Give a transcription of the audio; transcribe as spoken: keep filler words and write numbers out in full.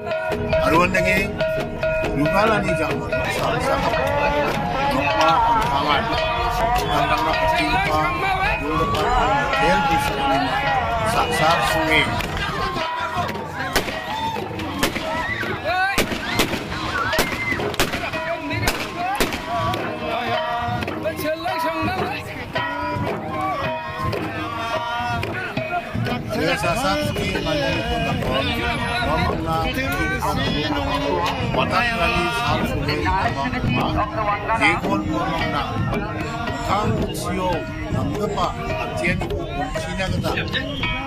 Arwandagi lugalani jaman sama-sama lupa pangan tentang na pastipa lupa del biskuit saksak sungai saksak sungai mana itu nak ngomong nak watak lagi sahur sungai Jekon ngomong nak kang sio nampak artian itu Cina kata